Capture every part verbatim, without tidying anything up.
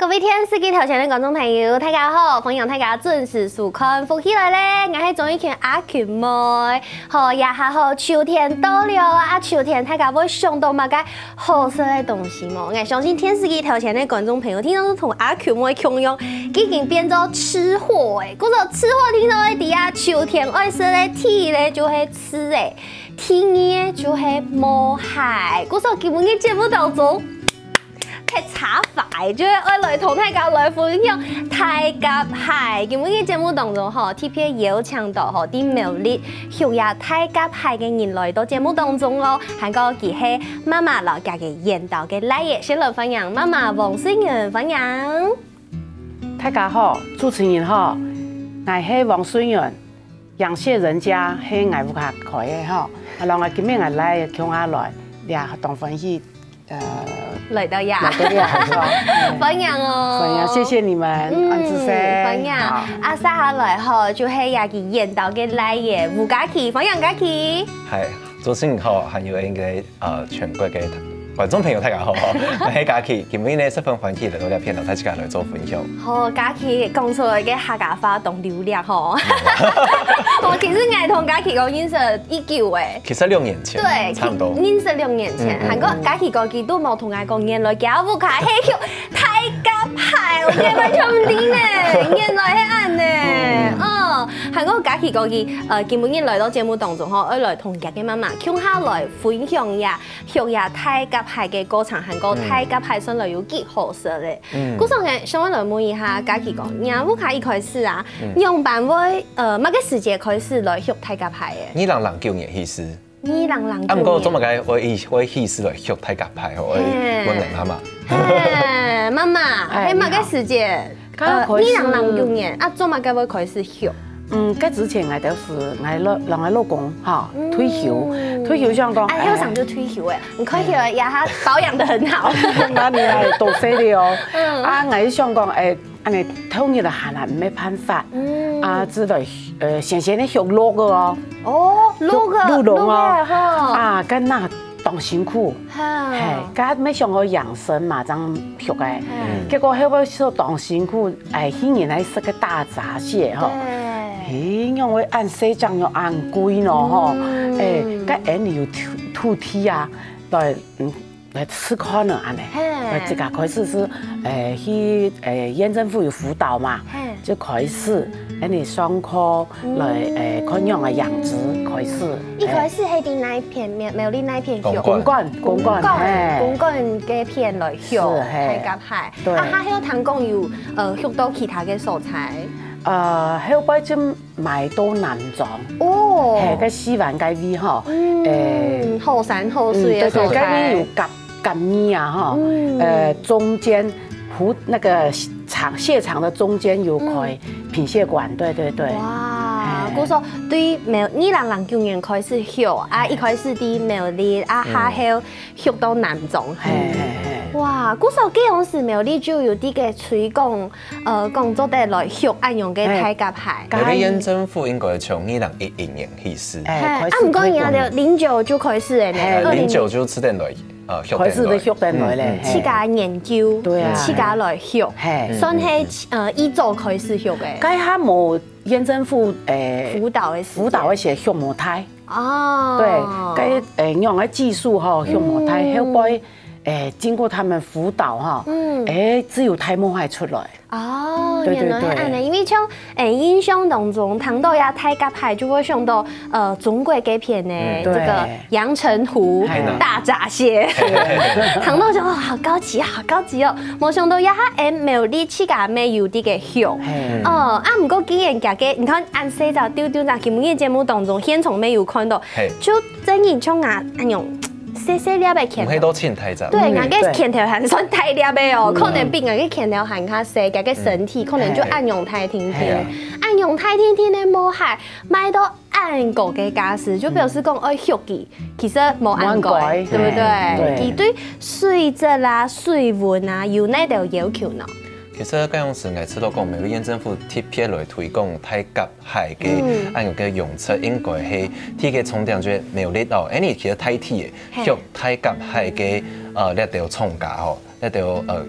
各位天视机头前的观众朋友，大家好，欢迎大家准时收看。福起来咧，我是钟意群阿群妹。好，也还好，秋天到了啊！秋天大家会想到乜个好食的东西冇？我相信天视机头前的观众朋友，听到同阿群妹共用，已经变做吃货诶。嗰个吃货听到咧，底下秋天爱食咧，天咧就系吃诶，天咧就系摸海。嗰个基本嘅节目当中。係茶飯，就係愛來同大家來分享泰甲蟹。今日嘅節目當中，嗬，特別邀請到嗬啲苗栗學呀泰甲蟹嘅人來到節目當中咯。還個佢係媽媽老家嘅研導嘅來嘢，先來分享媽媽黃水源分享。 大家好，主持人好，我係黃水源，陽謝人家係我屋下開嘅嗬，啊，然後我今日我來鄉下來，倆當分析。呃， 來到呀， 來到呀，是吧？ 分享哦， 分享，謝謝你們，安子生。 分享，啊，接下來吼就係也佢研導嘅來嘢，吳嘉琪，分享嘉琪。 係，主持人好，還有應該呃全國嘅觀眾朋友大家好，我係嘉琪，今日呢十分歡喜嚟到呢片頭，大家來做分享。 好，嘉琪講出來嘅客家話當流量吼。我其實我同嘉琪講認識已久誒。 其實六年前， 對， 差唔多。 認識六年前，韓國嘉琪個佢都冇同我講，原來家屋卡係叫泰甲蟹，我原來唔知呢，原來係安呢。嗯，韓國嘉琪個佢誒基本上來到節目當中吼，我來同家嘅媽媽共下來分享呀，學呀泰甲蟹嘅過程，韓國泰甲蟹上來有幾好食咧。嗰時嘅想我來問一下嘉琪講，家屋卡一開始啊，用辦會誒乜嘅時節開始來學泰甲蟹嘅？ 二零零九年起始。 二零零啊，唔過做乜嘅？我以我起始來學泰甲蟹，我問你媽媽。 媽媽，喺乜嘅時節？二零零九年啊，做乜嘅會開始學？ 嗯，嗰之前我都是我老讓我老公哈退休，退休想講， 哎，後生就退休誒，唔可以了，呀，他保養得很好。 那你係多犀利哦！啊，我想講誒，安尼偷嘢就閒閒冇辦法，啊，只來誒先先咧學錄個哦。 哦，錄個， 錄龍哦， 啊， 跟那當辛苦，係，咁咩想我養生嘛，咁學嘅，結果後尾說當辛苦，誒，顯然係食個大閘蟹嗬。咦，因為按西醬又按貴咯，嗬，誒，咁誒你要吐體啊，來嗯來吃開呢，安尼，誒，這個開始是誒去誒縣政府有輔導嘛，就開始誒你上課來誒看樣嘅樣子開始。 一開始係啲那一片苗苗栗那一片學， 公館公館， 公館嘅片來學泰甲蟹，啊，還有聽講有誒學到其他嘅素材。 誒，後擺就賣到南莊， 哦， 係個西灣街邊嗬， 誒，後山後水嘅素材， 街邊有夾夾米啊，嗬，誒中間湖那個場蟹場的中間有開品蟹館，對對對。 哇，嗰時候對苗二零零九年開始學，啊，一開始啲苗栗啊，下後學到南莊，係。哇！嗰時候幾樣時苗栗就有啲嘅推廣，誒工作地來學安樣嘅泰甲蟹。 苗栗縣政府應該從二零一一年開始。 啊，唔講而家就零九就開始嘅咧。 零九就出定來，誒學定來。 開始都學定來咧。 自家研究， 對啊， 自家來學，算係誒一早開始學嘅。 佢係冇縣政府誒輔導嘅輔導一些學模態。 哦。 對，佢誒用嘅技術嗬，學模態後擺。誒，經過他們輔導哈，誒，只有泰模蟹出來。 哦，原來係安尼，因為像誒印象當中，聽到呀泰甲蟹就會想到誒中國嘅片呢，這個陽澄湖大閘蟹，聽到就哇好高級，好高級哦！冇想到呀誒苗栗自家咩有啲嘅學，哦啊唔過既然家嘅，你看按細就丟丟在今日節目當中，現場沒有看到，就真係像啊安樣。細細粒嘅鉗頭， 都淺太雜。 對，我嘅鉗頭係算大粒嘅哦，可能比我嘅鉗頭還較細，佢嘅身體可能就按用太甜甜，按用太甜甜嘅毛蟹買到按過嘅價錢，就表示講愛學佢，其實冇按過，對不對？佢對水質啦、水溫啊有呢條要求呢。 其實嗰樣時，我知道講苗栗縣政府特別來推廣泰甲蟹嘅按個嘅用詞，應該係啲嘅重點就係苗栗哦，因為其實泰鐵嘅學泰甲蟹嘅誒呢條廠家吼，呢條誒。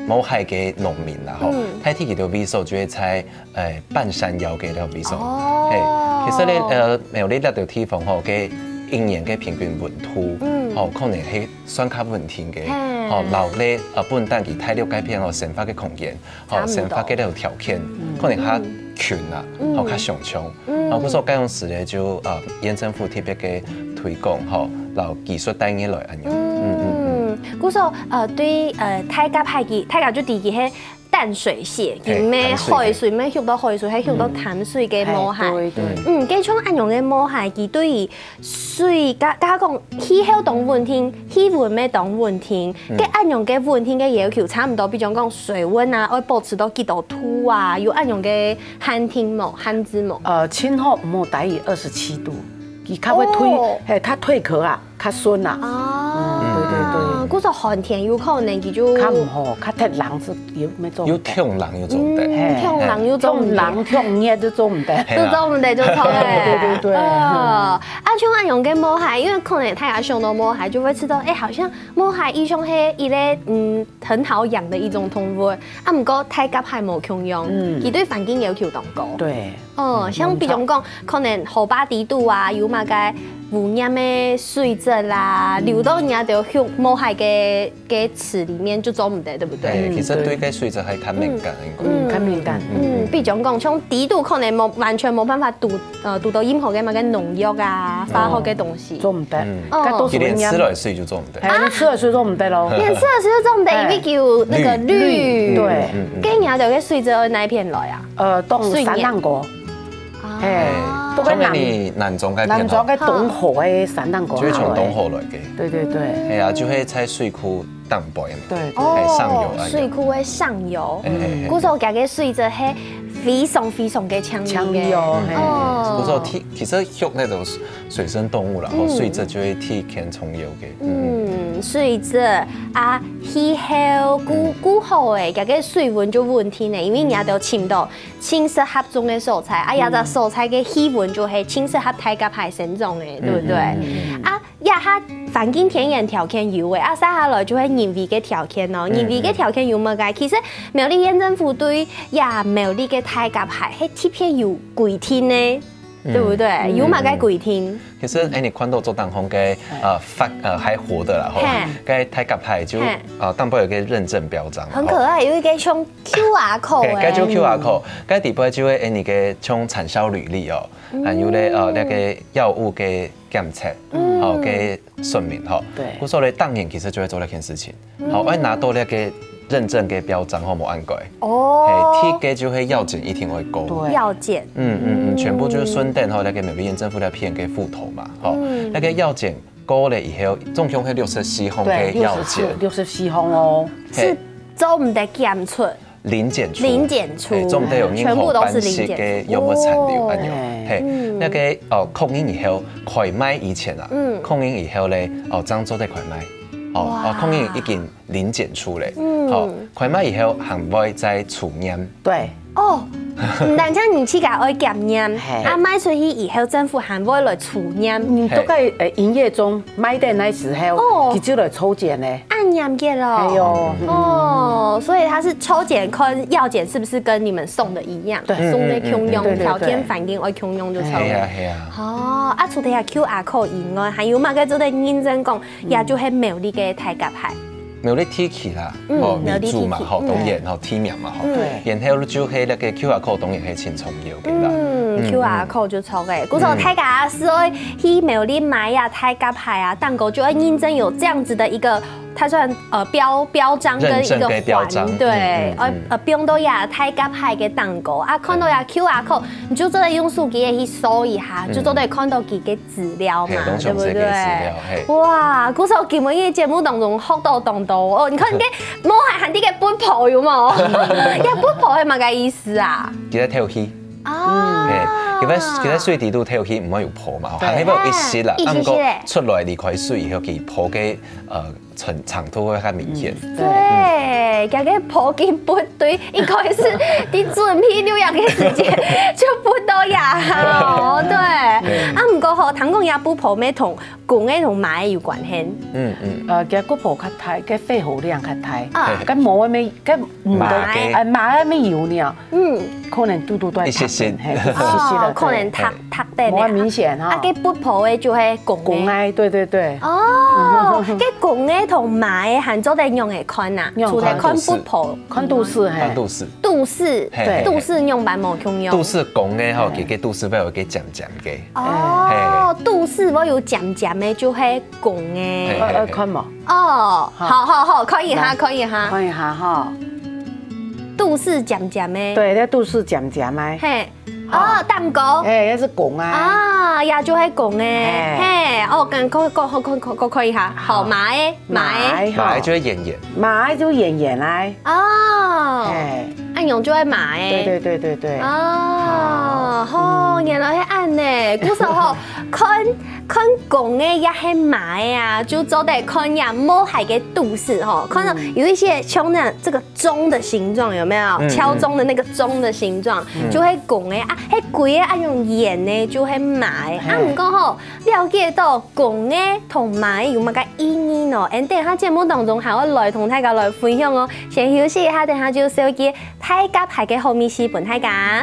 某海嘅农民啦，吼，睇天氣條 visual 就會喺誒半山腰嘅條 visual。哦。其實咧誒，苗栗呢條地方吼嘅一年嘅平均溫度，吼可能係算較穩定嘅。吼，留咧誒本單期體力改變吼生活嘅空間，吼生活嘅條條件，可能較權啊，吼較上強。啊，嗰時候該用時咧就誒縣政府特別嘅推廣，吼，留技術帶入來安樣。嗯嗯。 古時候，呃，對，呃，太甲海嘅，太甲就第幾係淡水蟹，佢咩海水咩吸到海水，係吸到淡水嘅毛蟹。嗯，幾種安樣嘅毛蟹，佢對於水，加加講氣候當穩定，氣溫咩當穩定，嘅安樣嘅穩定嘅要求差唔多，比如講水溫啊，要保持到幾度度啊，有安樣嘅旱天毛、旱子毛。 呃，青後唔好低於二十七度，佢較會退，嘿，它退殼啊，較順啊。哦。對對對。 嗰時寒天有可能佢就較唔好，較太冷是要咩做？ 要痛冷要做唔得， 痛冷要做唔得， 冷痛熱都做唔得， 都做唔得就錯嘅。 對對對。 啊，像安樣嘅毛蟹，因為可能太陽上到毛蟹，就會知道，哎，好像毛蟹一種係一類嗯很好養的一種動物。啊，唔過太甲蟹冇強養，佢對環境要求當高。 對。 哦，像比如講，可能河壩底度啊，有嘛個污染的水質啦，流到人家條毛蟹嘅嘅池裡面就做唔得，對不對？ 其實對個水質係較敏感，應該。 嗯，較敏感。 嗯，比如講，像底度可能冇完全冇辦法讀，呃，讀到任何嘅嘛個農藥啊、化學嘅東西。 做唔得。 哦。 連吃落水就做唔得。 啊，吃落水做唔得咯。 連吃落水都做唔得，因為叫那個氯。 對。 跟人家條嘅水質喺哪片來啊？ 呃，當散蛋果。 哎，都係南南莊嘅南莊嘅東河嘅散蛋果， 就係從東河來嘅。 對對對， 係啊，就係喺水庫淡薄嘅嘛。 對， 哦， 上游啊。 水庫嘅上游，嗰時候家嘅水質係非常非常嘅強烈嘅。 哦，嗰時候體其實學那種水生動物啦，然後水質就會體現重游嘅。 嗯，水質啊，氣候古古好誒，家嘅水溫就穩定咧，因為人家都潛到青色合種嘅蔬菜，啊，也就蔬菜嘅氣溫就係青色合太甲蟹生長嘅，對不對？啊，也下環境天然條件有誒，啊，曬下來就係人為嘅條件咯，人為嘅條件有乜嘅？其實苗栗縣政府對也苗栗嘅太甲蟹係特別有規定呢。對不對？有嘛該規定。 其實誒，你看到做當紅嘅呃發呃還活的啦，吼，該太甲蟹就啊當鋪有個認證標章， 很可愛，有一個像 Q R code 誒。 該就 Q R code，該底部就會誒你嘅像產銷履歷哦，還有咧呃那個藥物嘅檢測，哦嘅說明吼。對。我說咧當年其實就會做那件事情，好，我拿到那個認證嘅標章後冇按過。哦。係，貼嘅就係藥檢一定會過。 對。藥檢。 嗯嗯嗯，全部就是順帶後那個苗栗縣政府那片嘅副頭嘛，好，那個藥檢過了以後，總共係六十四項嘅藥檢。 六十四項哦。 是做唔得檢出。 零檢出。 零檢出。 做唔得有任何關係嘅藥物殘留安樣。係，那個哦，控煙以後快賣以前啊，控煙以後咧，哦，張做得快賣。哦哦，控煙已經零檢出咧，好，快賣以後還會再儲驗。 對。 哦，唔但將你去甲愛檢驗，啊賣出去以後，政府還會來儲驗。 你都喺誒營業中賣的那時候，佢就來抽檢咧。 按驗嘅咯。係喲。哦，所以他是抽檢跟藥檢，是不是跟你們送的一樣？對，送的共用條件環境愛共用就抽。 係啊係啊。 哦，啊除咗係 Q R code 以外，還有嘛個做得認真講，也就係苗栗嘅太甲蟹。 苗栗天氣啦，哦，苗栗嘛，吼，當然吼天命嘛，吼，然後就係那個 Q R code 當然係前重要嘅啦。 嗯 ，Q R code 就錯嘅。嗰時候太甲所以去苗栗買呀，太甲蟹啊，蛋糕就要認證有這樣子的一個，它算呃標標章跟一個環，對，呃呃標到呀太甲蟹嘅蛋糕啊，看到呀 Q R code，你就真係用手機去搜一下，就都得看到佢嘅資料嘛，對不對？哇，嗰時候見我呢節目當中學到當到哦，你看你嘅毛蟹係啲嘅本泡有冇？呀，本泡係乜嘅意思啊？ 記得跳起。啊！其實其實水底度跳起唔可以有泡嘛，係喺度一時啦，啱過出來離開水以後，佢泡嘅呃长长度会较明显。 对，加个普京不对，一开始你准备六样的时间就不都呀，哦，对，啊，唔过吼，糖讲也不普咩同公的同马的有关系。 嗯嗯。 呃，加骨泡较大，加肺活量较大， 啊， 加毛的咩，加马嘅，誒馬嘅咩油呢？嗯，可能嘟嘟都係一些些， 哦，可能塌塌地冇咁明顯哈。 啊，嘅不普的就係公公的，對對對。 哦，嘅公的同馬的含做得用嚟看呐，除咗看不普， 看度數， 看度數， 度數，對，度數用版冇用用。 度數公的吼，佢嘅度數要有嘅漸漸嘅。 哦，度數我有漸漸的就係公的。 呃，看冇。 哦，好好好，可以哈，可以哈， 可以哈哈。 度數漸漸的。 對，咧度數漸漸的。 嘿，哦，蛋糕。 誒，嗰是公啊。 啊，也就係公的。嘿，哦，咁可可可可可可以哈。好，馬的馬的。 馬的就會圓圓。 馬的就圓圓來。 哦。哎，按用就係馬的。 對對對對對。 哦，好，原來係按呢。古時候看看公的也係馬的啊，就做得看呀摸海嘅度數哈，看到有一些像那這個鐘的形狀有沒有？敲鐘的那個鐘的形狀，就係公的啊，迄貴的按用圓呢就係馬的啊。唔過吼，了解到公的同馬的有乜個意義呢？誒，等下節目當中還會來同大家來分享哦。先休息一下，等下就手機大家排嘅後面是本大家。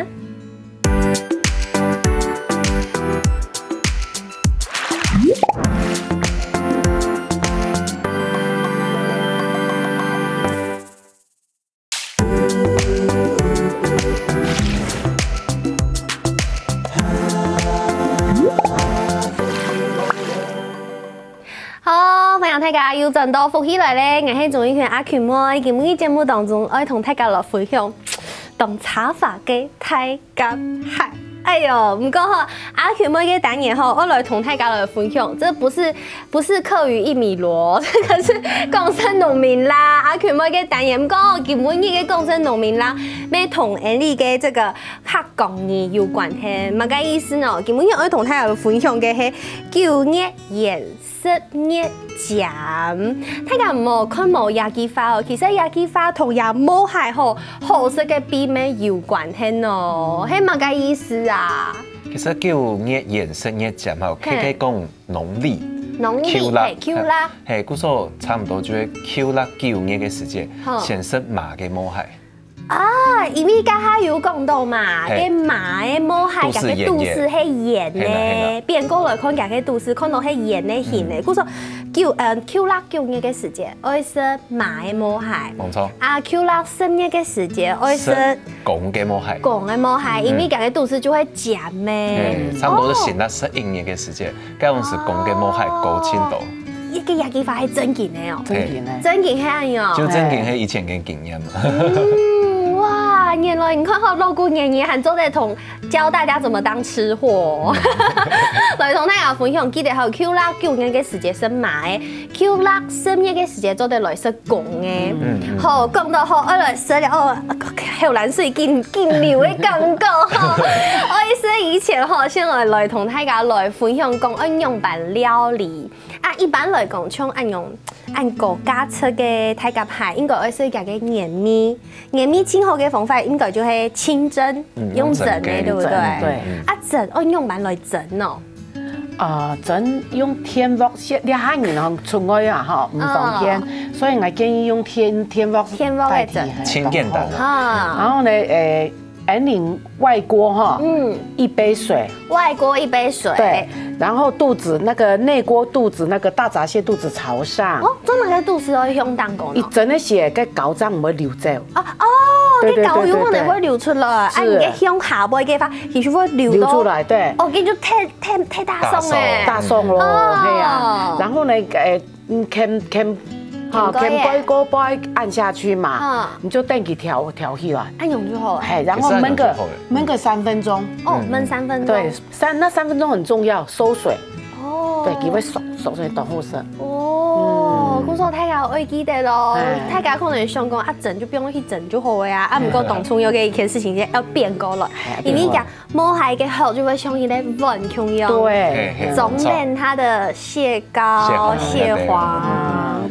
好，歡迎大家又轉到福起來咧！我係綜藝圈阿權妹，今日節目當中我同大家來分享當茶髮嘅大甲蟹。哎呦，唔過吼，阿權妹嘅單元吼，我來同大家來分享，這不是不是客語一米羅，這個是廣深農民啦。阿權妹嘅單元，唔過今日嘅廣深農民啦，咩同人哋嘅這個客家語有關係，乜個意思呢？今日我同大家來分享嘅係九月顏色月獎，大家唔好看冇野雞花哦，其實野雞花同也冇係好好色嘅比咩有關係哦，係乜個意思啊？ 其實九月顏色月獎吼，可以講農曆。 農曆係 Q 啦， 係，故所差唔多就係 Q 啦九月嘅時節，顯示馬嘅毛海。啊， 因為家下有講到嘛，嘅馬嘅毛海，家嘅都市係圓嘅，變過來看家嘅都市，看到係圓嘅形嘅。故說九誒 Q 啦九月嘅時節，愛是馬嘅毛海。 冇錯。啊 Q 啦十月嘅時節，愛是公嘅毛海。 公嘅毛海，因為家嘅都市就會減嘅。 差唔多都顯啦十一月嘅時節，嗰陣是公嘅毛海高千度。一個野雞花係真勁嘅哦， 真勁嘅， 真勁係安樣。 就真勁係以前嘅經驗嘛。 嗯，哇，原來你看好老姑爺爺還做在同教大家怎麼當吃貨。來同大家分享，記得還有 Q 啦九月嘅時節是馬嘅 ，Q 啦十月嘅時節做得來是公嘅。嗯，好，講到好，我來說了哦，後欄水見見流嘅感覺哈。我意思以前哈，先來來同大家來分享講按用版料理。啊，一般來講，像按用按國家出嘅大甲蟹，應該愛是講嘅鹽米，鹽米清好嘅方法應該就係清蒸，用蒸嘅，對不對？對。啊，蒸按用版來蒸哦。 啊，蒸用天鑊先，你下年行出外啊，哈，唔方便，所以我建議用天天鑊天鑊嘅蒸， 清簡單啊。然後呢，誒。安寧外鍋哈，嗯，一杯水， 外鍋一杯水， 對，然後肚子那個內鍋肚子那個大閘蟹肚子朝上， 哦，做乜嘅肚子可以向當講？ 一整個血嘅膏狀唔會流走， 哦哦，啲膏有可能會流出來，啊，你嘅向下杯嘅話，其實會流出來，對， 哦，叫做太太太大鬆誒， 大鬆咯，係啊，然後呢，誒，嗯，can can。好，先杯鍋杯按下去嘛，你就等佢調調起來， 按用就好。 係，然後燜個燜個三分鐘。 哦，燜三分鐘。 對，三那三分鐘很重要，收水。哦。對，佢會熟熟成當好食。 哦，咁所以大家可以記得咯，大家可能想講啊整就不用去整就好嘅呀，啊唔過當初有嘅一件事情要變過來，因為講摸蟹嘅好就會像一個穩重樣， 對， 總練它的蟹膏、蟹黃。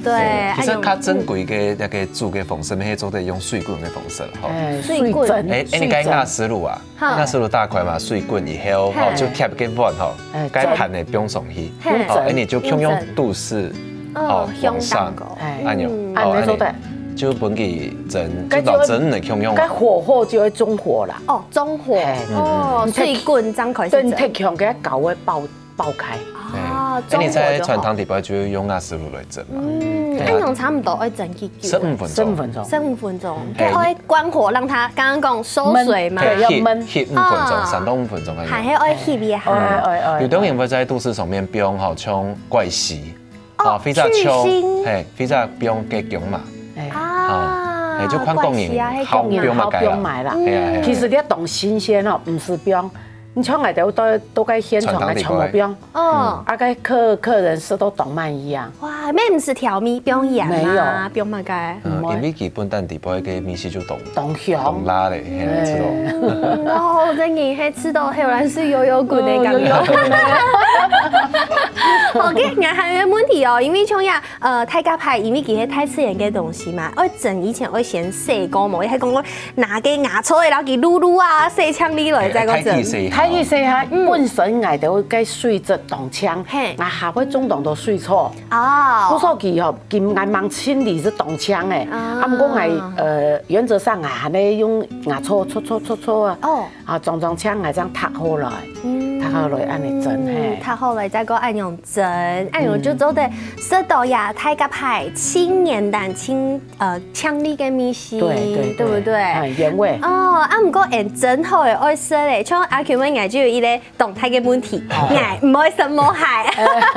对， 其实较珍贵嘅那个煮嘅方式，迄做得用水滚嘅方式吼。 水滚， 哎哎，你该压丝路啊，压丝路大块嘛，水滚以后吼就贴个碗吼，该盘的不用送去，好，哎你就用用度式哦往上，按钮，按钮做就本给蒸，就到蒸的用用。 该火候就会中火啦。 哦，中火，哦，水滚张开。 对，你太强，给它搞会爆爆开。 哦， 那你在传汤底部就用压丝路来蒸嘛？ 嗯，按用差不多要蒸几久？ 十五分钟。 十五分钟。 十五分钟。对，会关火让它刚刚讲收水嘛？ 对，要焖焖五分钟，三到五分钟。 还要爱焖也好。 有当然会在都市上面不用好冲怪洗，啊，非常冲，嘿，非常不用加强嘛。啊。哎，就看供应，好不用嘛， 不用买啦。其实你要懂新鲜哦，不是不用。你从来都都都该现场来全部不用。哦。啊，该客客人是都懂慢一样。 哇，咩唔是调米，不用盐嘛，不用嘛该。 因为基本蛋底部个米线就懂懂香， 懂辣嘞，嘿来吃到。 哦，真嘅，嘿吃到后来是油油滚的感觉。OK， 我还有问题哦，因为像呀，呃，泰家派因为其实太吃盐嘅东西嘛，我整以前我先洗过嘛，伊还讲我拿个牙刷然后给撸撸啊，洗枪里来再个整。 泰语洗下本身爱就该水质动枪，啊下尾总动都水错。哦。古手机吼，金爱忙清理是动枪诶，啊毋过爱呃原则上啊，安尼用牙刷搓搓搓搓啊，哦，啊装装枪爱这样塌好来，塌好来安尼蒸嘿， 塌好来再个按用蒸。按钮就做的色豆呀，泰家派青年蛋青呃强力嘅米线， 对对对不对？ 原味哦，啊唔过按真好嘅爱食咧，像阿 Q 们爱就有一个动态嘅问题，爱唔爱食摸蟹，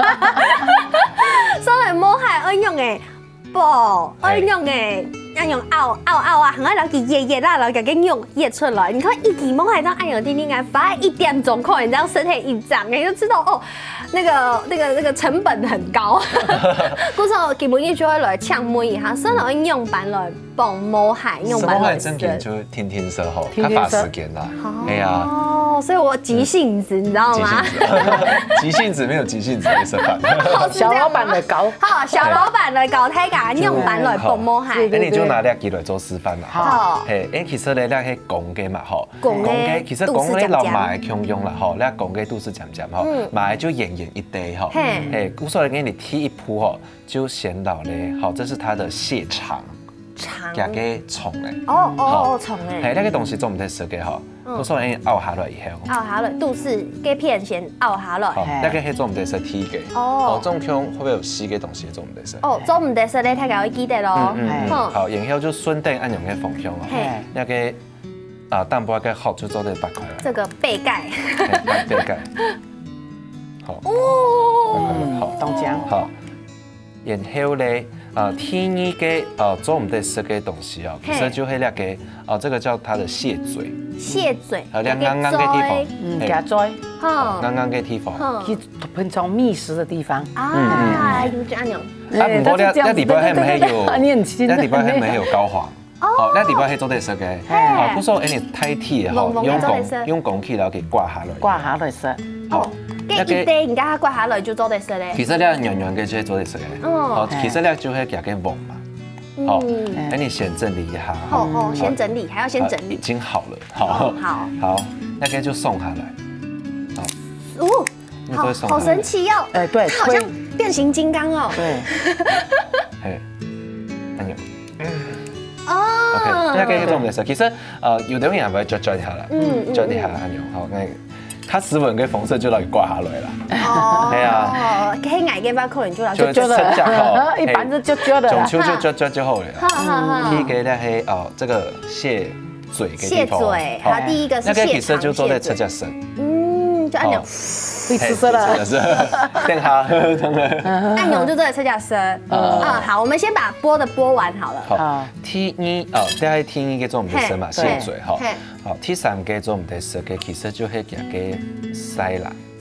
所以摸蟹爱用嘅煲，爱用嘅。按用熬熬熬啊，很爱攞佢熱熱啦，然後佢嘅肉熱出來。你看一提摸係這樣按用叮叮啊，發一點鐘可能這樣身體一漲，你就知道哦，那個那個那個成本很高。故時基本上就會來搶摸一下，所以我用版來幫摸蟹，用版來真嘅就天天食吼，較花時間啦。係啊。 哦，所以我急性子，你知道嗎？ 急性子沒有急性子嘅食法。 小老闆來搞。 好，小老闆來搞睇㗎，用版來幫摸蟹。 那你就拿兩支來做示範啦。好。係，誒其實咧，咧係公嘅嘛，吼。公嘅其實公咧老買強用啦，吼，咧公嘅都是漸漸吼，買就圓圓一堆吼。誒，古時候給你剃一鋪吼，就顯老咧，好，這是它的蟹腸。 腸。 夾嘅蟲咧。 哦哦哦，蟲誒。 係，那個東西做唔得食嘅吼。古時候你熬下來以後。熬下來，都是嘅片先熬下來。 好，那個係做唔得食鐵嘅。哦。種腔會唔會有絲嘅東西做唔得食？ 哦，做唔得食咧，大家會記得咯。 嗯嗯。好，然後就順帶按用嘅方向啊。係。那個啊蛋白嘅殼就做得八塊啦。 這個背蓋。 背蓋。好。 哦。 好， 豆漿。 好。然後咧。啊，天意嘅啊，做唔得食嘅東西啊，其實就係那個啊，這個叫它的蟹嘴。 蟹嘴。 啊，兩啱啱嘅地方。 嗯，夾嘴。 好。 啱啱嘅地方。 去平常覓食的地方。 啊，有這樣。 啊，唔過咧，咧地方係唔係有？咧地方係唔係有膏黃？哦。咧地方係做得食嘅。哦。古時候誒，你太鐵嗬，用公用公器然後給掛下來。 掛下來食。 好。一地人家刮下來就做得食咧。 其實咧樣樣嘅就係做得食嘅。哦。其實咧就係夾嘅黃嘛。好。誒，你先整理一下。 好好，先整理，還要先整理。 已經好了。好。 好。 好，那個就送下來。好。 哦。好，好神奇哦。 誒，對。 好像變形金剛哦。 對。 係。按鈕。 哦。 OK，那個做唔得食。其實誒，有啲人會捽捽一下啦。嗯。捽一下按鈕，好，那個。它斯文嘅方式就嚟掛下來啦。 哦，係啊，喺矮嘅話可能就嚟捽咗， 一般就捽咗啦。 中秋就捽捽就好了。好好好。第一個咧係哦，這個蟹嘴嘅地方。 蟹嘴，好，第一個是蟹腸。 那個其實就做在側腳身。 嗯，就按鈕。 會吃色了。 等下，等下。 按鈕就做在側腳身。啊，好，我們先把剝的剝完好了。 好。第二哦，第係第二個做唔得食嘛，蟹嘴哈。好，第三個做唔得食嘅其實就係夾嘅西蘭。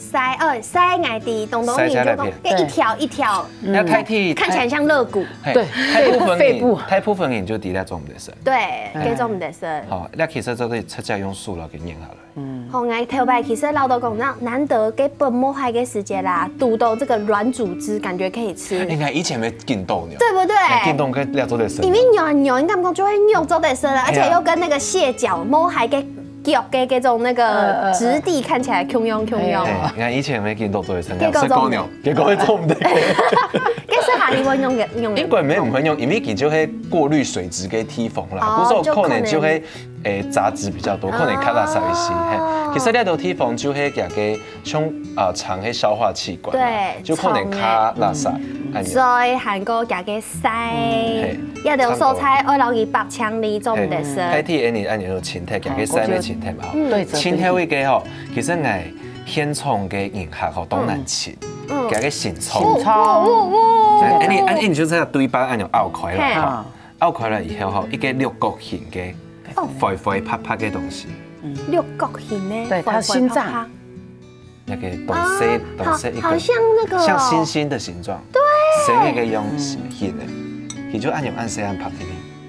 塞，哦，塞矮底，东东你就讲一条一条， 那太体看起来像肋骨， 对， 太部分肺部， 太部分人就底下做唔得生， 对，给做唔得生。 好，那其实这个出家用塑料给粘下来。 嗯，好，我头摆其实老豆讲，那难得给本摸海给时间啦，肚豆这个软组织感觉可以吃。 应该以前没劲豆呢， 对不对？ 劲豆跟料做得生， 因为牛牛，你敢讲就会牛做得生了，而且又跟那个蟹脚摸海给。脚给这种那个质地看起来 Q 用 Q 用， 你看以前没见到做的成料，是公牛，结果会做唔得。 跟是下你会用嘅用。 英國人唔會用，因為佢就係過濾水質嘅提防啦。古時候可能就係誒雜質比較多，可能卡拉塞西。其實呢度提防就係夾嘅像啊腸嘅消化器官， 對， 就可能卡拉塞。 所以韓國夾嘅西，一條蔬菜愛留意白腸里做唔得食。 睇睇你按照青菜夾嘅西咩青菜嘛？ 對， 青菜會嘅嗬，其實係現創嘅迎客嗬都難切，夾嘅現創。哎，你哎，你就在對巴按用拗開啦，拗開了以後吼，一個六角形嘅肥肥啪啪嘅東西。 六角形呢？ 對，它心臟。 那個東西，東西一個， 好像那個像星星的形狀。對。成個用形嘅，佢就按用按西按拍嘅。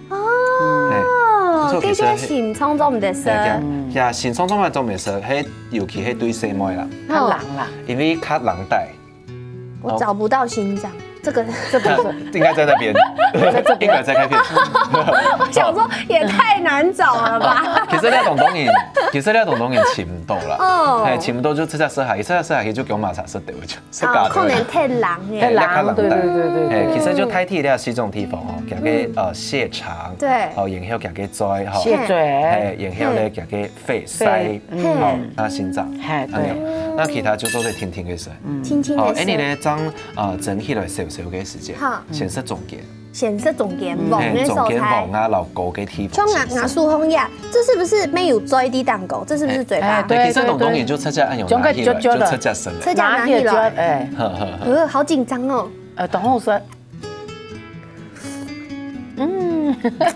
哦。跟住現創做唔得食。 呀，現創做咪做唔得食，係尤其係對細妹啦。 較冷啦， 因為較冷帶。 我找不到心臟。這個這不是應該在那邊，應該在開片。 我想說也太難找了吧。 其實呢種東西，其實呢種東西尋唔到啦。哦。係尋唔到就出隻食下，出隻食下佢就叫馬茶食掉咗，食假。 可能太冷嘅。 太冷，對對對對。 誒，其實就太體呢四種地方哦，夾嘅誒蟹腸， 對， 然後夾嘅嘴， 蟹嘴， 誒，然後咧夾嘅肺腮，嗯，啊心臟，係對。那其他就做啲甜甜嘅食， 甜甜嘅食。 誒，你咧將誒整起來少少嘅時間，先食重點。 顯色重點黃嘅蔬菜， 黃啊、老狗嘅地方。 像牙牙酥紅呀，這是不是沒有嘴的蛋糕？這是不是嘴巴？ 對，其實東東你就出家按用拿起來，就出家生了。 出家拿起來， 哎， 呃，好緊張哦。 呃，等我說，嗯，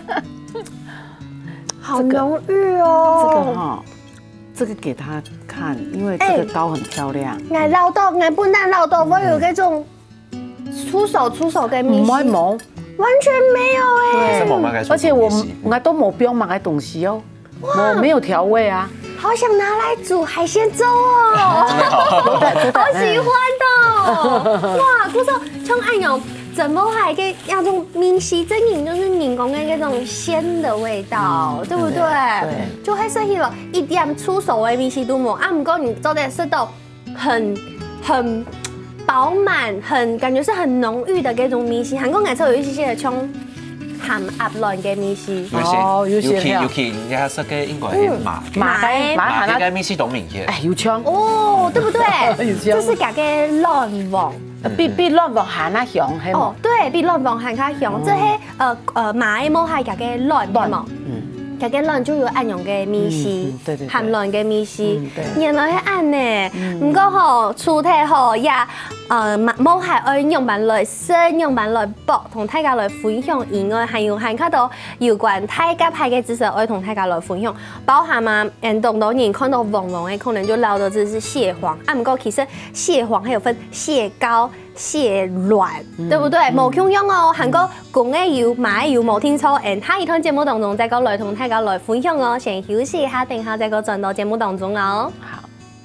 好濃郁哦。 這個哈，這個給他看，因為這個糕很漂亮。 愛老豆，愛不但老豆，我有嗰種出手出手嘅米線。 冇。 完全沒有哎，而且我我都冇不用買東西哦，我沒有調味啊。 好想拿來煮海鮮粥哦，好喜歡的。哇，嗰種像按用怎麼還給那種米線蒸飲，就是人工的那種鮮的味道，對不對？對，就會適合了一點出手的米線都冇。啊，不過你做的是都很很。飽滿，很感覺是很濃郁的嗰種米線。韓國外頭有一些像鹹鴨卵嘅米線。 哦，有些有些人家食嘅應該係麻麻嘅麻嘅米線都明顯。 哎，有香哦，對不對？就是夾嘅卵黃， 比比卵黃鹹啊香係哦，對比卵黃鹹較香。即係誒誒麻嘅冇係夾嘅卵係嘛？夾嘅卵就有按用嘅米線，鹹卵嘅米線，原來係按呢。唔過吼，出體吼也。呃，冇係愛用品來生，用品來博，同大家來分享以外，還有還看到有關大家派嘅知識，愛同大家來分享。包含嘛，嗯，當當人看到黃黃嘅，可能就撈到這是蟹黃。啊，唔過其實蟹黃還有分蟹膏、蟹卵，嗯、對不對？冇共用哦。韓國公嘅有，馬嘅有，冇聽錯。嗯，下一趟節目當中再個來同大家來分享哦。先休息一下，等下再個轉到節目當中哦。好。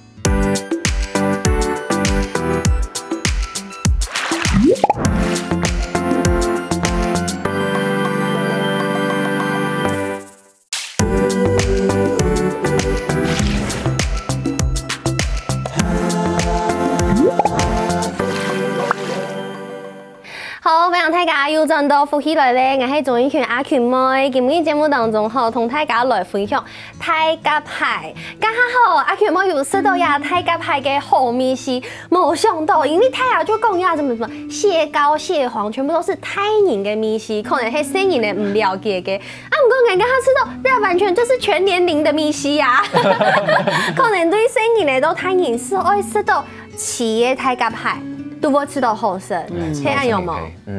好，非常大家又轉到福起來咧，我係總一群阿群妹，今日節目當中吼，同大家來分享大甲蟹。剛好阿群妹有食到呀大甲蟹嘅好米線，冇想到，因為太陽就講呀，什麼什麼蟹膏、蟹黃，全部都是泰人嘅米線，可能係新人嘅唔了解嘅。啊，唔過我剛剛吃到，那完全就是全年齡的米線呀，可能對新人嚟到泰人是愛食到企業大甲蟹。都會吃到好食，黑暗有冇？嗯，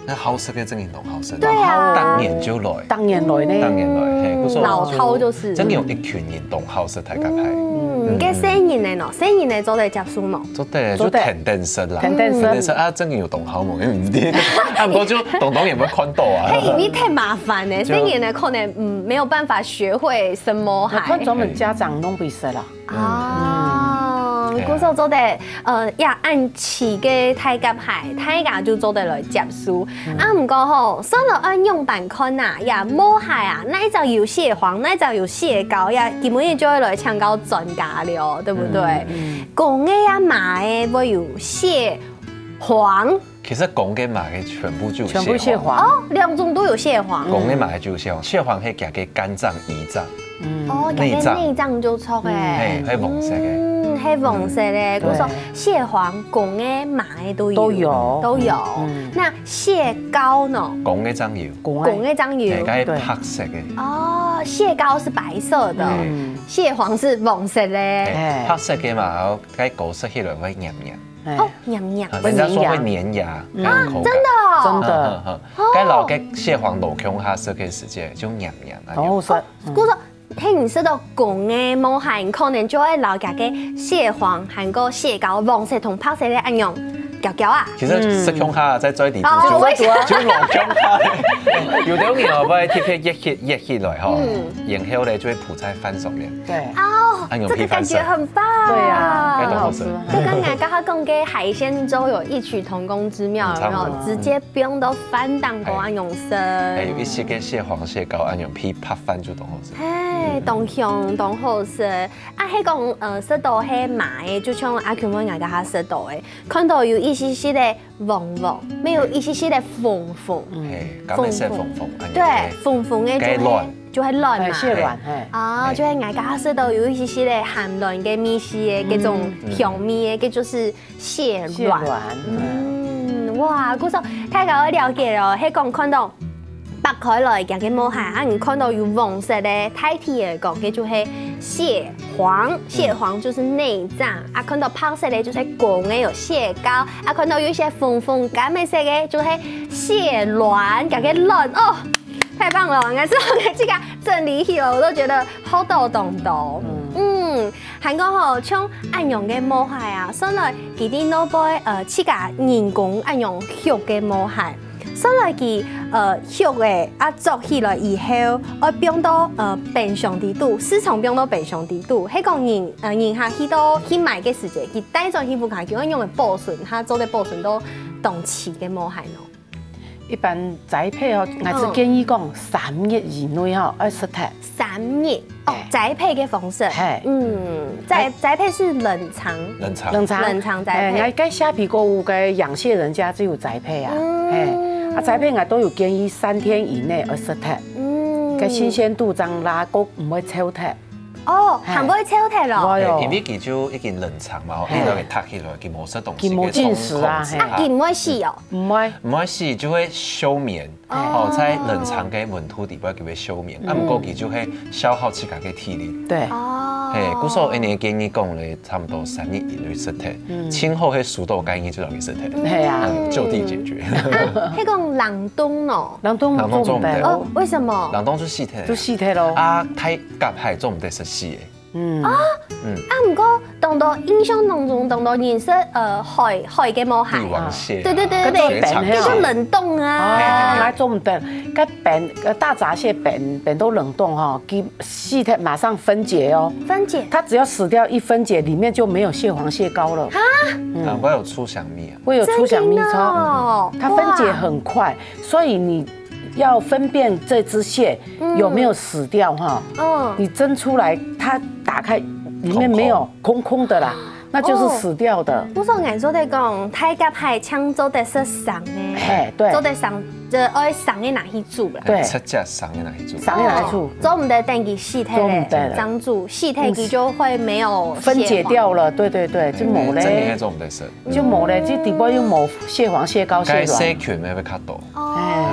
那好食嘅真係同好食， 對啊， 當年就來， 當年來呢， 當年來，嘿， 老饕就是真有一群人同好食大家派。 嗯，嘅生人嚟喏，生人嚟做嚟接書喏， 做得就田登生啦， 田登生啊，真係有同好夢，因為唔知，啊，不過就東東有冇看到啊？ 嘿，因為太麻煩咧，生人呢可能嗯沒有辦法學會什麼海。 看專門家長弄不識啦。 啊，嗰時候做得呃呀按起嘅太甲海，太甲就做得來接書。啊，唔過吼，上了按用版看呐，呀摸海啊，那一招有蟹黃，那一招有蟹膏呀，基本上就會來請教專家了，對不對？公嘅呀馬嘅會有蟹黃。 其實公嘅馬嘅全部就全部蟹黃哦，兩種都有蟹黃。 公嘅馬嘅就有蟹黃，蟹黃係夾嘅肝臟、胰臟。 哦，夾嘅內臟就錯嘅。 係係黃色嘅。 嗯，係黃色嘅。我說蟹黃公嘅、馬嘅都有。 都有。 都有。那蟹膏呢？ 公嘅章魚。 公嘅章魚。 係黑色嘅。 哦，蟹膏是白色的，蟹黃是黃色嘅。 黑色嘅嘛，該狗食起來會黏黏。 哦，黏黏， 人家說會粘牙，啊， 真的， 真的， 該老嘅蟹黃豆腔下食嘅時節就黏黏啊。 好食。 我說，嘿，你食到公嘅冇蟹，可能就會老夾嘅蟹黃含個蟹膏，黃色同白色嘅一樣。膠膠啊！ 其實食鄉下在最地就就就落鄉下，有啲人我會貼片熱起熱起來吼，然後咧就會鋪在飯上面。 對。 哦，這個感覺很棒。 對啊， 非常好吃。 就跟俺剛剛講嘅海鮮粥有異曲同工之妙，有沒有？直接不用到飯檔都按用生。 還有一些嘅蟹黃蟹膏按用皮拍飯就當好食。 嘿，當香當好食。啊，迄講呃食到迄麻嘅，就像阿權問俺家下食到嘅，看到有一絲絲的黃黃，沒有一絲絲的粉粉。 嗯，咁咪係粉粉。 對，粉粉嘅就係就係卵嘛。 蟹卵， 啊，就係俺家食到有一絲絲的含卵嘅米絲嘅嗰種香味嘅，嗰就是蟹卵。嗯，哇，嗰時候大家我了解咯，迄講看到白開來夾嘅冇蟹，啊，你看到有黃色嘅，太體嚟講嘅就係蟹黃，蟹黃就是內臟，啊，看到白色嘅就是公嘅有蟹膏，啊，看到有一些粉粉橄味色嘅就係蟹卵，夾嘅卵哦。太棒了！俺說我這個整理起來，我都覺得好多東東。嗯，韓國吼像按用嘅毛蟹啊，上來佢啲老輩呃，自家人工按用肉嘅毛蟹，上來佢呃肉嘅啊做起來以後，我變到呃平常啲度，市場變到平常啲度。迄個人呃人下去到去買嘅時節，佢帶咗去附近叫我用嘅保存，他做嘅保存都當期嘅毛蟹咯。 一般栽培哦，我是建議講三日以內吼要識睇。 三日哦，栽培嘅方式，嗯，栽栽培是冷藏， 冷藏， 冷藏， 冷藏栽培。 我該蝦皮購物嘅養蟹人家就有栽培啊，嘿，啊栽培我都有建議三天以內要識睇，嗯，個新鮮度增拉高唔會臭睇。 哦，還唔會臭睇咯。 因為佢就已經冷藏嘛，你攞嚟撻起來，佢冇食東西， 佢冇進食啊， 啊，佢唔會死哦， 唔會， 唔會死就會休眠，哦，在冷藏嘅溫度底下叫佢休眠，啊，唔過佢就會消耗自家嘅體力。 對， 哦， 係，故所一年建議講咧，差唔多三日以內食睇，前後嘅速度建議就讓佢食睇， 係啊， 就地解決。 迄個冷凍咯， 冷凍做唔得哦，為什麼？ 冷凍就死睇， 就死睇咯。 啊，太甲蟹做唔得食死嘅。 嗯啊，嗯，啊，唔過當到印象當中，當到認識呃海海嘅毛蟹， 帝王蟹， 對對對對，叫做冷凍啊， 來做唔得，個扁個大閘蟹扁扁都冷凍哈，佢細體馬上分解哦， 分解， 它只要死掉一分解，裡面就沒有蟹黃蟹膏了啊， 難怪有粗香蜜啊， 會有粗香蜜超，它分解很快，所以你要分辨這隻蟹有沒有死掉哈，嗯，你蒸出來，它打開裡面沒有空空的啦，那就是死掉的。 我說俺做得講，太甲蟹搶做得是生呢， 嘿，對， 做得生，就愛生嘅拿去煮啦， 對， 七隻生嘅拿去煮， 生嘅拿去煮， 做唔得等佢細體咧，長煮細體佢就會沒有分解掉了，對對對，就冇咧， 真係做唔得食， 就冇咧，就底部又冇蟹黃蟹膏蟹卵， 該細菌咪會較多， 哦。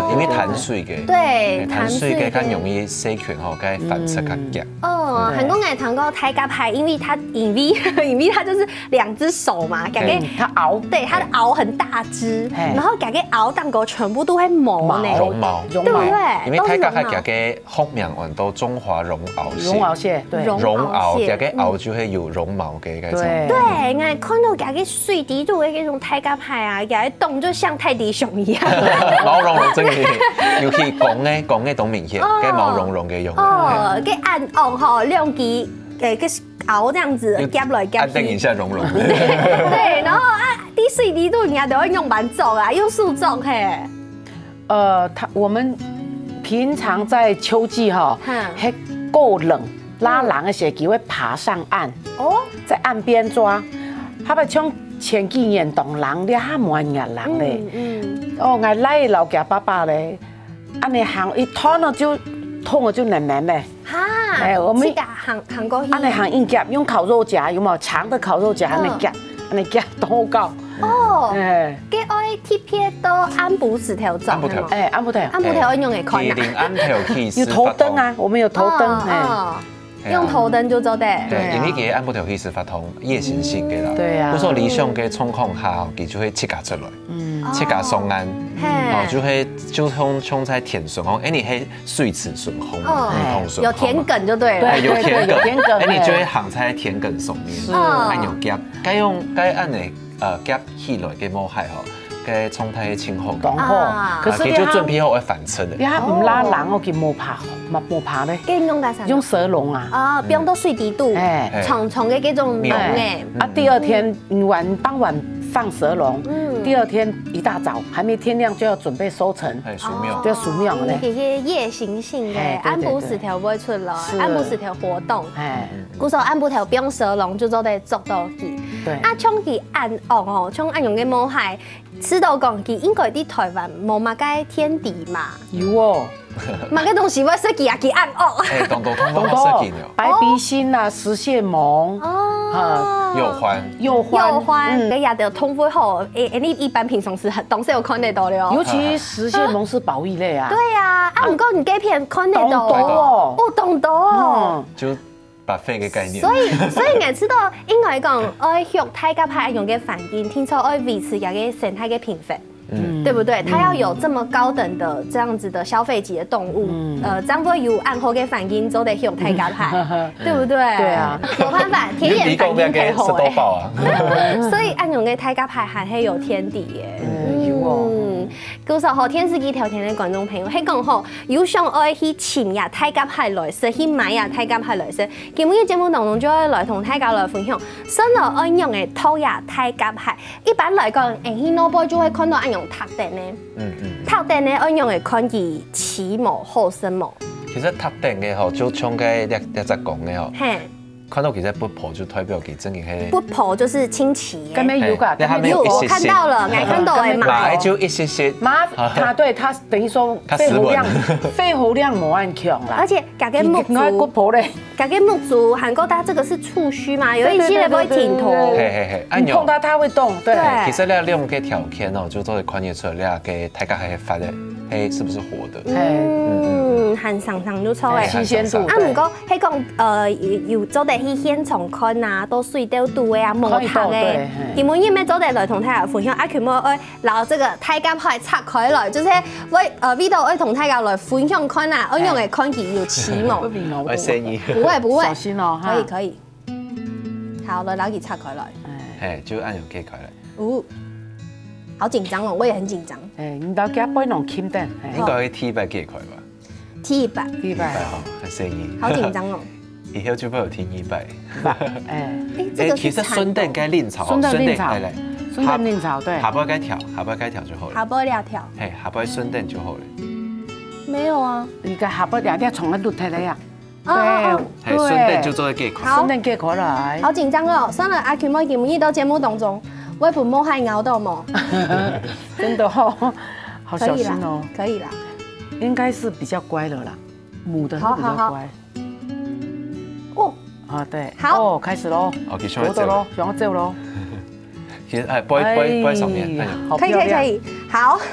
因为潭水嘅， 对， 潭水嘅較容易細菌吼，該反射較強。 哦，很多人常講泰甲派，因為它因為因為它就是兩隻手嘛，感覺它熬， 對，它的螯很大隻，然後感覺螯當個全部都會毛呢， 絨毛， 對不對？ 因為泰甲係感覺學名揾到中華絨螯蟹， 絨螯蟹，對， 絨螯感覺螯就係有絨毛嘅嗰種。 對，我看到感覺水底度嘅嗰種泰甲派啊，感覺動就像泰迪熊一樣， 毛茸茸真嘅，尤其講嘅講嘅都明顯，嘅毛茸茸嘅用。 哦，嘅按按吼兩支誒個螯這樣子夾來夾去， 按定一下茸茸。 對，然後啊，滴水滴度人家都會用板做啊，用樹做嘿。 呃，它我們平常在秋季哈，還夠冷，拉人的時候會爬上岸，哦，在岸邊抓，他們像前幾年當人咧，哈滿日人咧，嗯，哦，我來老家爸爸咧，安尼行一拖呢就痛了就黏黏咧， 哈， 哎，我們行行過去， 安尼行硬夾，用烤肉夾有冇長的烤肉夾，安尼夾，安尼夾都夠。 哦，哎，嘅愛貼片都安補石頭做， 安補條， 哎，安補條， 安補條用嚟看啊， 安補條有頭燈啊，我們有頭燈，哎。 用頭燈就做得。 對，因為佢按不條氣是發通夜行性嘅啦。 對啊。 有時候理想嘅狀況下，佢就會切架出來，切架鬆安，哦，就會就像像在甜筍紅，哎，你係水池筍紅，唔同筍。 有田埂就對了。 有田埂，哎，你就會行在田埂上面，按用夾，該用該按嚟呃夾起來嘅毛蟹吼。嘅沖太清好， 懂好。 可是就準備好會反車的。 你還唔拉人，我見冇爬，冇冇爬咧。 跟用大啥？ 用蛇籠啊。 啊，不用到水底度，長長嘅嗰種籠誒。 啊，第二天晚傍晚放蛇籠，第二天一大早還沒天亮就要準備收成， 數廟， 就要數廟咧。 嗰些夜行性嘅安補石條會出來，安補石條活動。古時候安補條不用蛇籠就做得捉到佢。對。啊，像佢按哦吼，像按用嘅毛蟹。吃到講佢應該喺台灣冇乜嘅天敵嘛？ 有哦， 乜嘅東西會設計啊？佢按哦。 誒，東東通通設計了。 白鼻心啊，石蟹獴。 哦。幼獾。 幼獾。 幼獾。你也得通風好，誒，你一般平常時當時有看得到了。 尤其石蟹獴是保育類啊。 對啊，啊唔過你幾片看得到。 懂哦。 哦，懂到哦。 就。白費嘅概念， 所以所以我知道應該講愛學泰甲派用嘅環境，聽說愛維持一個生態嘅平衡，嗯，對不對？它要有這麼高等的這樣子的消費級的動物，嗯、呃，這樣會有暗好嘅環境，就得學泰甲派，對不對？對啊，冇辦法，天然環境太好誒，所以按用嘅泰甲派還係有天敵嘅。嗯，故實好天時機條件嘅觀眾朋友，係講好有想愛去潛呀泰甲派來食，去買呀泰甲派來食。今日嘅節目當中就會來同大家來分享，新來按用嘅套呀泰甲派。一般來講，誒去腦波就會看到按用塔頂咧，嗯嗯，塔頂咧按用嘅看佢起毛後生毛。 其實塔頂嘅吼，就像個一一隻講嘅吼。看到其實不破就代表佢真嘅係。不破就是清奇。 咁樣有噶， 有我看到了，我看到誒馬就一些些。 馬，它對它等於說肺活量，肺活量冇咁強啦。 而且家嘅木竹，家嘅木竹，韓國它這個是觸鬚嘛，有一些人會挺頭。 係係係， 你碰到它會動。對。 其實咧，利用嘅條件哦，就都會看得出來，嘅大家係發嘅，係是不是活的？ 嗯，很上上就錯誒。 新鮮度。 啊，唔過係講誒，有做得去現場看啊，都水到度嘅啊，無塔嘅。基本因咩做得來同大家分享，阿權我愛攞這個泰甲派拆開來，就是為誒 video 愛同大家來分享看啊，我用嘅看見有起毛。 會生意。 不會不會。 小心哦， 可以可以。好，來攞佢拆開來。 係，就按用揭開來。 哦，好緊張哦，我也很緊張。 誒，你到家杯弄輕點。 應該會 T 百揭開吧 ？T 一百。 T 一百。 好，係生意。 好緊張哦。 以後就會有 T 一百。 誒，誒， 其實順帶該練草， 順帶練草， 嚟嚟。 順帶練草，對。 下波該調，下波該調就好了。 下波要調。 係，下波順帶就好了。 沒有啊， 你個下波兩條從那錄下來呀。 對， 係順帶就做揭開。 順帶揭開來。 好緊張哦，算了，阿權我見唔見到節目當中，我本冇害咬到冇。 真的哦，好小心哦。 可以啦。 應該是比較乖的啦，母的是比較乖。 哦。 啊，對。 好。 哦，開始咯。 OK，上嚟走咯，上嚟走咯。 其實誒，擺擺擺上面。 可以可以可以，好。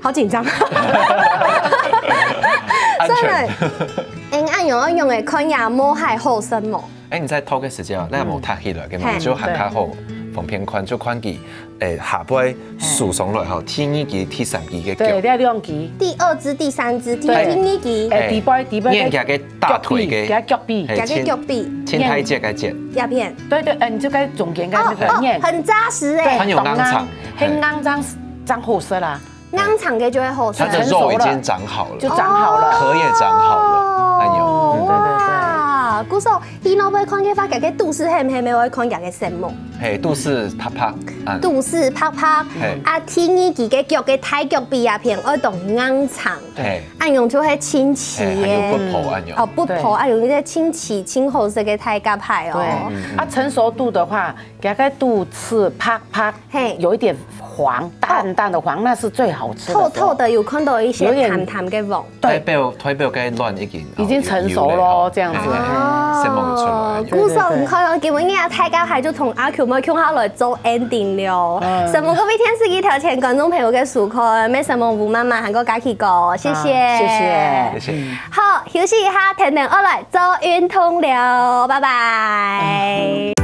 好紧张。 安全。 因按用我用的看牙摸害后生毛。 哎，你在偷个时间啊？那无太起了，跟嘛就行较好，缝片宽就宽机，诶下背竖上来吼，天耳机、第三机嘅脚。 对，你要两机。 第二支、第三支，第天耳机。 诶，第背第背。 念夹个大腿嘅， 夹脚臂， 夹个脚臂。 青苔节嘅节。 鸦片。 对对，诶，你就该中间该那个念。 很扎实诶。 它有肮脏， 很肮脏，长后色啦。 肮脏嘅就会后生。 它的肉已经长好了， 就长好了， 壳也长好了，哎呦， 对对对。 古时候，伊老尾看见发夹个肚丝黑黑，没会看夹个什么？ 嘿，肚丝啪啪， 肚丝啪啪，啊，天耳机个脚个太脚臂啊片，爱动肮脏， 对， 按用就会清洗耶， 不破按用， 哦不破按用那个清洗清后这个太夹派哦。 对，啊成熟度的话，夹个肚翅啪啪，嘿，有一点黄，淡淡的黄，那是最好吃的。 透透的，有看到一些淡淡的味。 对，表腿表该乱已经已经成熟咯，这样子。 哦， 古时候唔可能，今日太夹派就同阿 Q 咪傾下來做 ending 了。什麼各位天使機頭前觀眾朋友嘅數看，咩什麼吳媽媽韓國假期過，謝謝， 謝謝， 謝謝。 好，休息一下，聽聽我來做運動了，拜拜。